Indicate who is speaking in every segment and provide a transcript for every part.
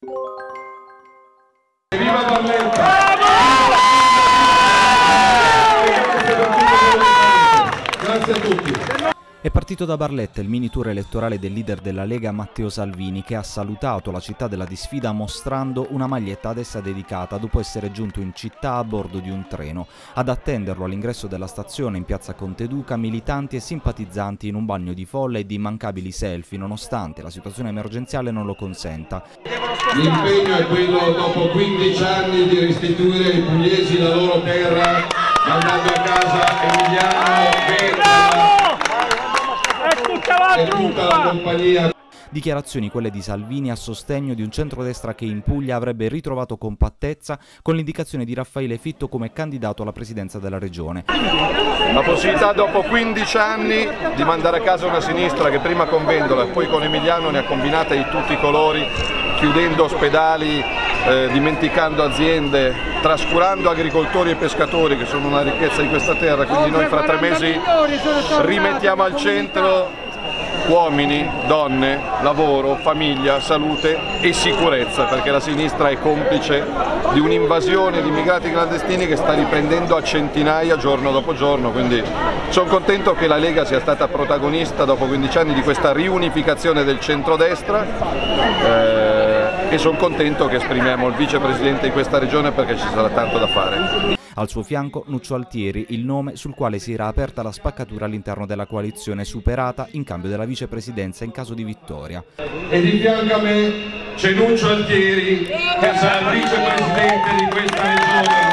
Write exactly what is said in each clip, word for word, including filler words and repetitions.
Speaker 1: Viva Barletta! Grazie a tutti.
Speaker 2: È partito da Barletta il mini tour elettorale del leader della Lega Matteo Salvini, che ha salutato la città della Disfida mostrando una maglietta ad essa dedicata dopo essere giunto in città a bordo di un treno. Ad attenderlo all'ingresso della stazione in piazza Conteduca militanti e simpatizzanti in un bagno di folla e di immancabili selfie, nonostante la situazione emergenziale non lo consenta.
Speaker 1: L'impegno è quello, dopo quindici anni, di restituire ai pugliesi la loro terra, mandando a casa Emiliano, Berta e tutta la compagnia.
Speaker 2: Dichiarazioni quelle di Salvini a sostegno di un centrodestra che in Puglia avrebbe ritrovato compattezza con l'indicazione di Raffaele Fitto come candidato alla presidenza della regione.
Speaker 3: La possibilità dopo quindici anni di mandare a casa una sinistra che prima con Vendola e poi con Emiliano ne ha combinate di tutti i colori, chiudendo ospedali, eh, dimenticando aziende, trascurando agricoltori e pescatori che sono una ricchezza di questa terra, quindi noi fra tre mesi rimettiamo al centro uomini, donne, lavoro, famiglia, salute e sicurezza, perché la sinistra è complice di un'invasione di immigrati clandestini che sta riprendendo a centinaia giorno dopo giorno, quindi sono contento che la Lega sia stata protagonista dopo quindici anni di questa riunificazione del centrodestra eh, e sono contento che esprimiamo il vicepresidente di questa regione perché ci sarà tanto da fare.
Speaker 2: Al suo fianco Nuccio Altieri, il nome sul quale si era aperta la spaccatura all'interno della coalizione, superata in cambio della vicepresidenza in caso di vittoria.
Speaker 1: E di fianco a me c'è Nuccio Altieri, che sarà il vicepresidente di questa regione,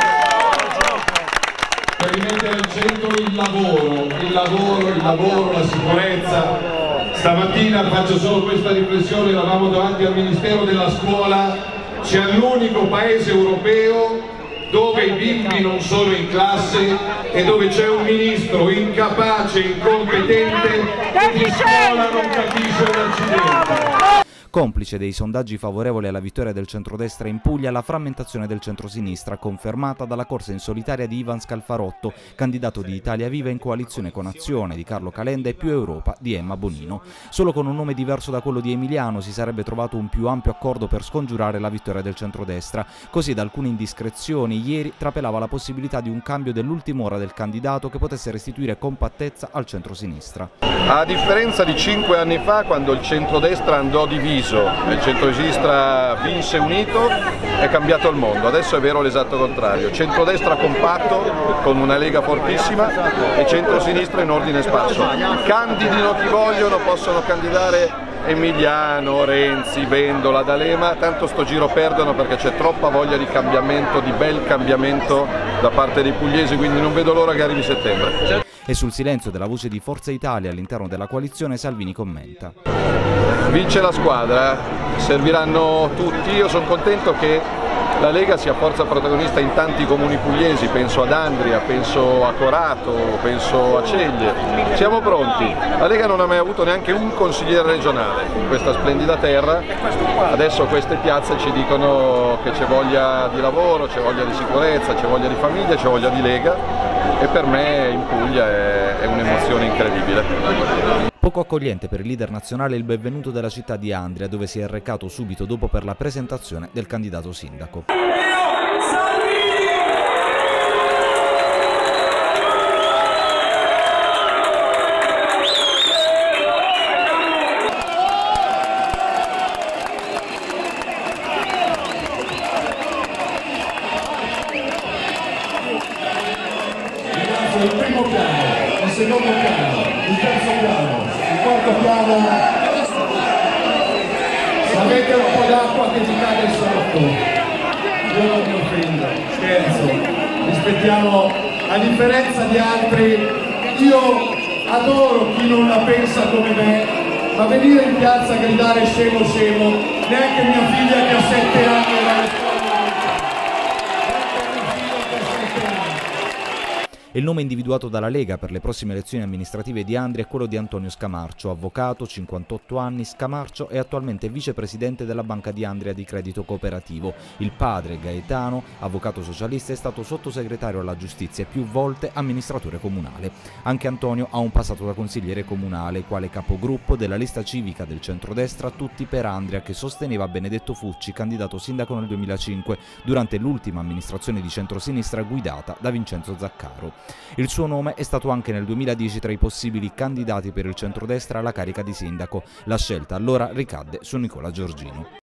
Speaker 1: per rimettere al centro il lavoro, il lavoro, il lavoro, la sicurezza. Stamattina faccio solo questa riflessione, eravamo davanti al Ministero della Scuola, c'è l'unico paese europeo dove i bimbi non sono in classe e dove c'è un ministro incapace, incompetente, che di scuola non capisce un accidente.
Speaker 2: Complice dei sondaggi favorevoli alla vittoria del centrodestra in Puglia la frammentazione del centrosinistra, confermata dalla corsa in solitaria di Ivan Scalfarotto, candidato di Italia Viva in coalizione con Azione di Carlo Calenda e Più Europa di Emma Bonino. Solo con un nome diverso da quello di Emiliano si sarebbe trovato un più ampio accordo per scongiurare la vittoria del centrodestra. Così, da alcune indiscrezioni, ieri trapelava la possibilità di un cambio dell'ultima ora del candidato che potesse restituire compattezza al centrosinistra.
Speaker 3: A differenza di cinque anni fa, quando il centrodestra andò diviso e il centrosinistra vinse unito, è cambiato il mondo. Adesso è vero l'esatto contrario: centrodestra compatto con una Lega fortissima e centrosinistra in ordine sparso. Candidino chi vogliono, possono candidare Emiliano, Renzi, Vendola, D'Alema, tanto sto giro perdono perché c'è troppa voglia di cambiamento, di bel cambiamento da parte dei pugliesi, quindi non vedo l'ora che arrivi settembre.
Speaker 2: E sul silenzio della voce di Forza Italia all'interno della coalizione Salvini commenta:
Speaker 3: vince la squadra, serviranno tutti. Io sono contento che la Lega sia forza protagonista in tanti comuni pugliesi, penso ad Andria, penso a Corato, penso a Ceglie. Siamo pronti. La Lega non ha mai avuto neanche un consigliere regionale in questa splendida terra. Adesso queste piazze ci dicono che c'è voglia di lavoro, c'è voglia di sicurezza, c'è voglia di famiglia, c'è voglia di Lega, e per me in Puglia è, è un'emozione incredibile.
Speaker 2: Poco accogliente per il leader nazionale il benvenuto della città di Andria, dove si è recato subito dopo per la presentazione del candidato sindaco.
Speaker 1: Il primo piano, il secondo piano, il terzo piano, il quarto piano. Se avete un po' d'acqua che vi cade sotto, io non mi offendo, scherzo. Rispettiamo, a differenza di altri, io adoro chi non la pensa come me, ma venire in piazza a gridare scemo scemo, neanche mia figlia che ha sette anni era
Speaker 2: Il nome individuato dalla Lega per le prossime elezioni amministrative di Andria è quello di Antonio Scamarcio, avvocato, cinquantotto anni. Scamarcio è attualmente vicepresidente della Banca di Andria di Credito Cooperativo. Il padre, Gaetano, avvocato socialista, è stato sottosegretario alla giustizia e più volte amministratore comunale. Anche Antonio ha un passato da consigliere comunale, quale capogruppo della lista civica del centrodestra Tutti per Andria, che sosteneva Benedetto Fucci, candidato sindaco nel duemilacinque, durante l'ultima amministrazione di centrosinistra guidata da Vincenzo Zaccaro. Il suo nome è stato anche nel duemiladieci tra i possibili candidati per il centrodestra alla carica di sindaco. La scelta allora ricadde su Nicola Giorgino.